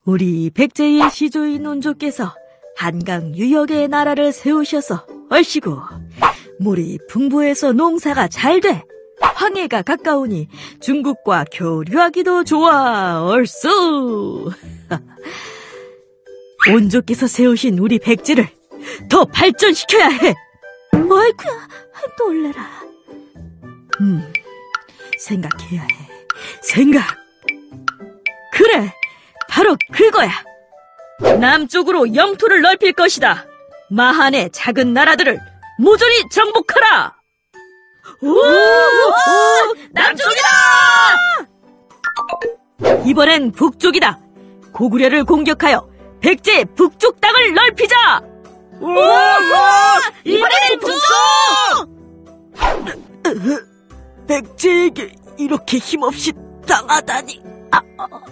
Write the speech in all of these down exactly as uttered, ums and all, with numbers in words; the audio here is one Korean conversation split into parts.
우리 백제의 시조인 온조께서 한강 유역에 나라를 세우셔서 얼씨구 물이 풍부해서 농사가 잘 돼 황해가 가까우니 중국과 교류하기도 좋아 얼쑤. 온조께서 세우신 우리 백제를 더 발전시켜야 해. 아이쿠야, 놀래라. 음, 생각해야 해. 생각. 그래, 바로 그거야. 남쪽으로 영토를 넓힐 것이다. 마한의 작은 나라들을 모조리 정복하라. 오, 오, 남쪽이다! 이번엔 북쪽이다. 고구려를 공격하여 백제 북쪽 땅을 넓히자. 오, 오, 이번엔 북쪽! 백제에게 이렇게 힘없이 당하다니. 아,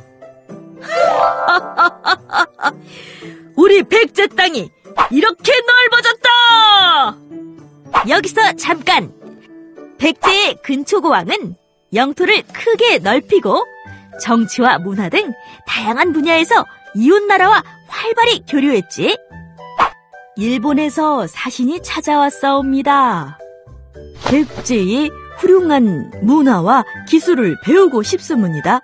우리 백제 땅이 이렇게 넓어졌다. 여기서 잠깐. 백제의 근초고왕은 영토를 크게 넓히고 정치와 문화 등 다양한 분야에서 이웃나라와 활발히 교류했지. 일본에서 사신이 찾아왔사옵니다. 백제의 훌륭한 문화와 기술을 배우고 싶습니다.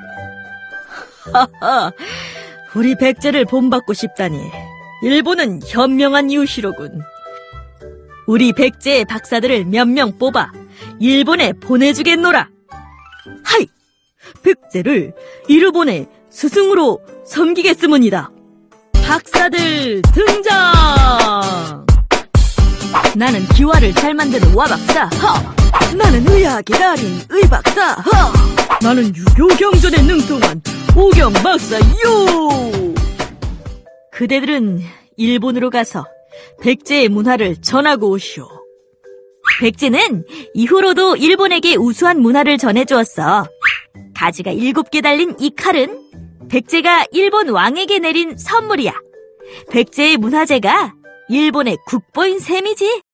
하하, 우리 백제를 본받고 싶다니 일본은 현명한 이웃이로군. 우리 백제의 박사들을 몇 명 뽑아 일본에 보내주겠노라. 하이! 백제를 일본의 스승으로 섬기겠으문이다. 박사들 등장! 나는 기와를 잘 만드는 와박사. 허! 나는 의학의 달인 의박사. 허! 나는 유교 경전에 능통한 오경 박사. 요! 그대들은 일본으로 가서 백제의 문화를 전하고 오시오. 백제는 이후로도 일본에게 우수한 문화를 전해주었어. 가지가 일곱 개 달린 이 칼은 백제가 일본 왕에게 내린 선물이야. 백제의 문화재가 일본의 국보인 셈이지.